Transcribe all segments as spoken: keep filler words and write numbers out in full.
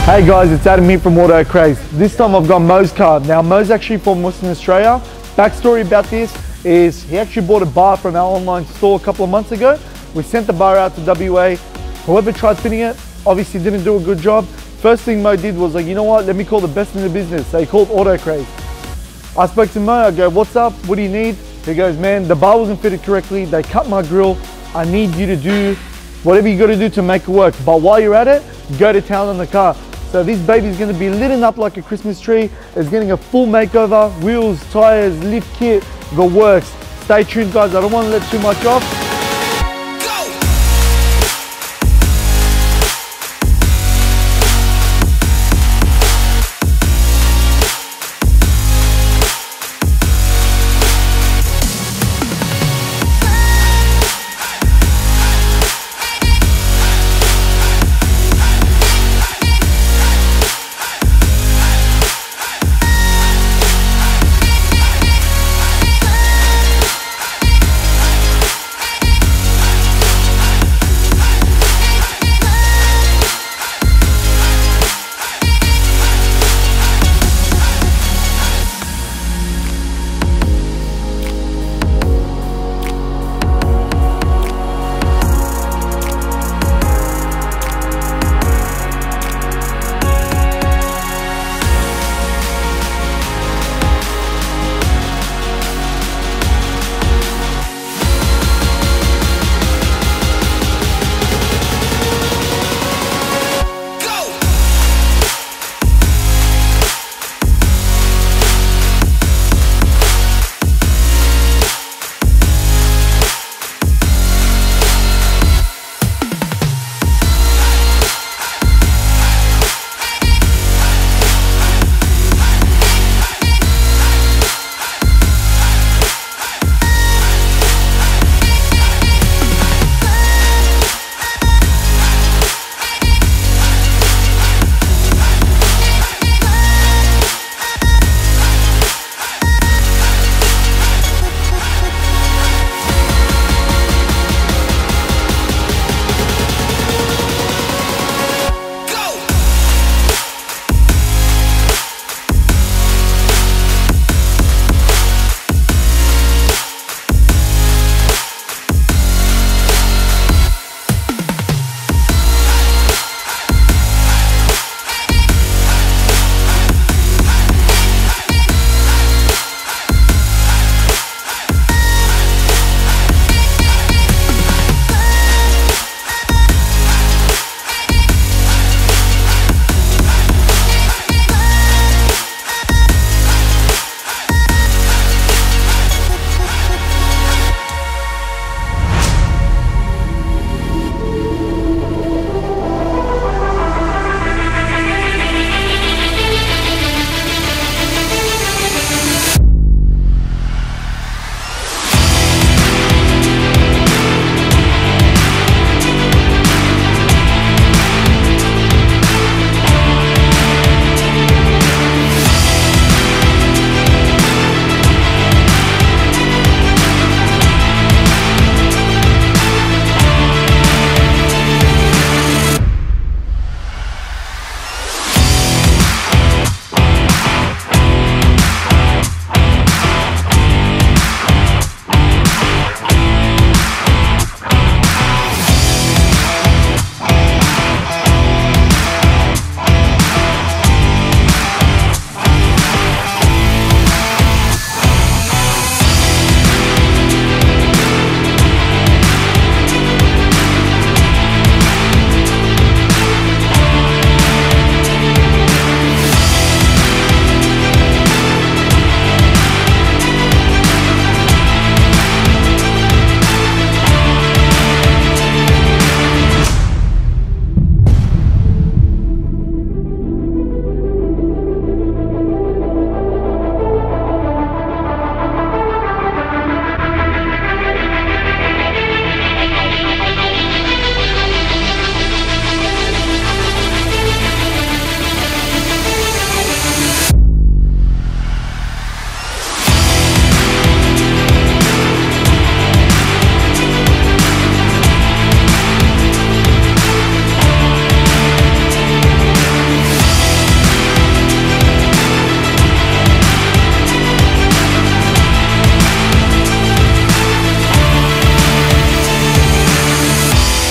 Hey guys, it's Adam here from Autocraze. This time I've got Mo's car. Now Mo's actually from Western Australia. Backstory about this is he actually bought a bar from our online store a couple of months ago. We sent the bar out to W A. Whoever tried fitting it obviously didn't do a good job. First thing Mo did was like, you know what, let me call the best in the business. So he called Autocraze. I spoke to Mo, I go, what's up, what do you need? He goes, man, the bar wasn't fitted correctly, they cut my grill. I need you to do whatever you gotta do to make it work. But while you're at it, go to town on the car. So this baby's gonna be lit up like a Christmas tree. It's getting a full makeover, wheels, tires, lift kit, the works. Stay tuned guys, I don't wanna let too much off.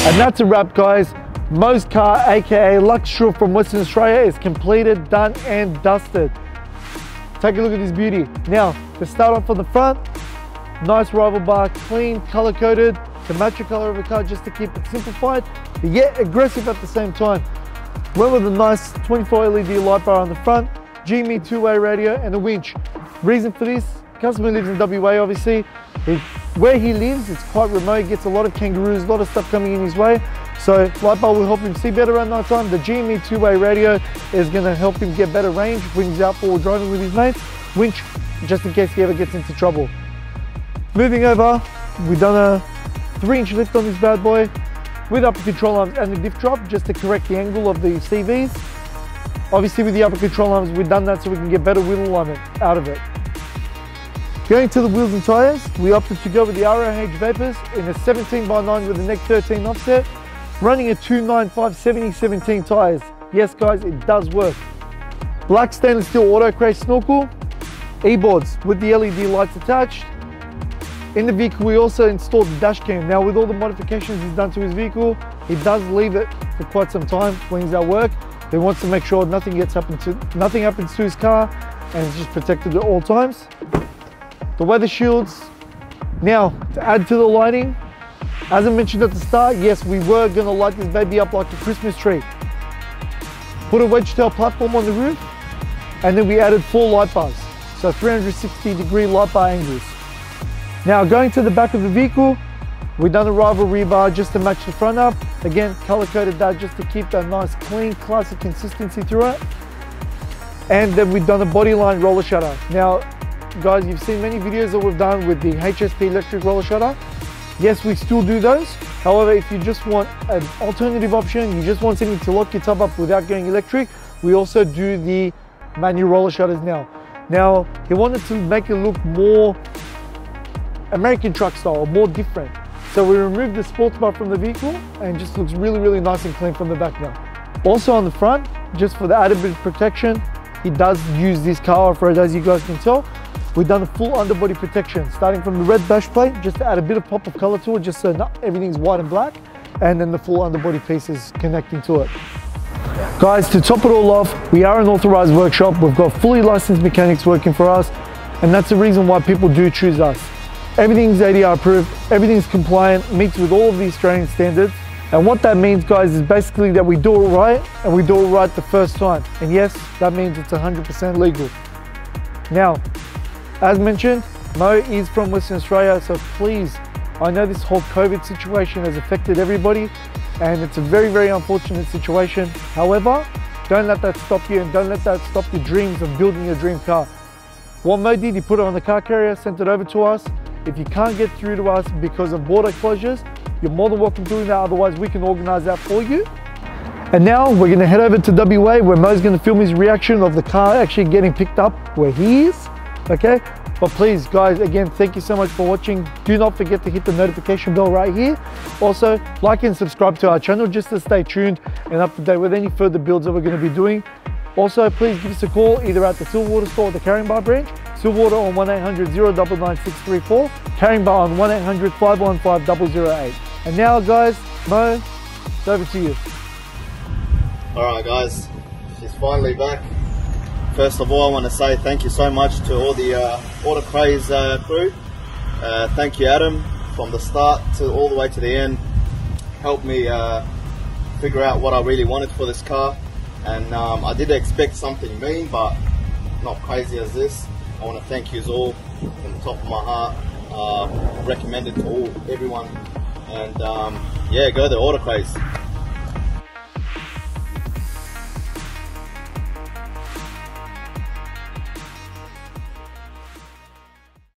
And that's a wrap, guys. Mo's car, aka Luxury from Western Australia, is completed, done and dusted. Take a look at this beauty. Now, to start off on the front, nice rival bar, clean, color coded to match the color of the car, just to keep it simplified, but yet aggressive at the same time. Went with a nice twenty-four L E D light bar on the front, G M E two-way radio and a winch. Reason for this, customer lives in W A obviously. He, where he lives, it's quite remote, gets a lot of kangaroos, a lot of stuff coming in his way. So light bar will help him see better at night time. The G M E two-way radio is gonna help him get better range when he's out for driving with his mates. Winch, just in case he ever gets into trouble. Moving over, we've done a three inch lift on this bad boy with upper control arms and the diff drop, just to correct the angle of the C Vs. Obviously with the upper control arms, we've done that so we can get better wheel alignment out of it. Going to the wheels and tyres, we opted to go with the R O H Vapours in a seventeen by nine with a neck thirteen offset, running a two ninety-five seventy seventeen tyres. Yes guys, it does work. Black stainless steel Autocraze snorkel, e-boards with the L E D lights attached. In the vehicle we also installed the dash cam. Now with all the modifications he's done to his vehicle, he does leave it for quite some time when he's at work. He wants to make sure nothing gets happen to nothing happens to his car and it's just protected at all times. The Weathershields. Now to add to the lighting, as I mentioned at the start, yes, we were gonna light this baby up like a Christmas tree. Put a Wedgetail platform on the roof, and then we added four light bars. So three hundred sixty degree light bar angles. Now going to the back of the vehicle, we've done a rival rear bar just to match the front up. Again, color coded that just to keep that nice, clean, classic consistency through it. And then we've done a body line roller shutter. Now, guys, you've seen many videos that we've done with the H S P electric roller shutter. Yes, we still do those. However, if you just want an alternative option, you just want something to lock your tub up without going electric, we also do the manual roller shutters now. Now, he wanted to make it look more American truck style, more different. So we removed the sports bar from the vehicle and it just looks really, really nice and clean from the back now. Also on the front, just for the added bit of protection, he does use this car off-road, as you guys can tell. We've done a full underbody protection, starting from the red dash plate, just to add a bit of pop of color to it, just so not everything's white and black, and then the full underbody pieces connecting to it. Guys, to top it all off, we are an authorized workshop. We've got fully licensed mechanics working for us, and that's the reason why people do choose us. Everything's A D R approved, everything's compliant, meets with all of the Australian standards. And what that means, guys, is basically that we do it right, and we do it right the first time. And yes, that means it's one hundred percent legal. Now, as mentioned, Mo is from Western Australia, so please, I know this whole COVID situation has affected everybody, and it's a very, very unfortunate situation. However, don't let that stop you, and don't let that stop your dreams of building your dream car. What Mo did, he put it on the car carrier, sent it over to us. If you can't get through to us because of border closures, you're more than welcome doing that, otherwise we can organize that for you. And now we're gonna head over to W A, where Mo's gonna film his reaction of the car actually getting picked up where he is, okay? But please, guys, again, thank you so much for watching. Do not forget to hit the notification bell right here. Also, like and subscribe to our channel just to stay tuned and up to date with any further builds that we're gonna be doing. Also, please give us a call either at the Silverwater store or the Carrying Bar branch. Silverwater on one eight hundred, zero nine nine six three four. Carrying Bar on one eight hundred, five one five, zero zero eight. And now, guys, Mo, it's over to you. Alright guys, she's finally back. First of all, I want to say thank you so much to all the uh, Autocraze uh, crew. Uh, thank you, Adam, from the start to all the way to the end. Helped me uh, figure out what I really wanted for this car. And um, I did expect something mean, but not crazy as this. I want to thank you all from the top of my heart. Uh, recommend it to all, everyone. And um, yeah, go to Autocraze.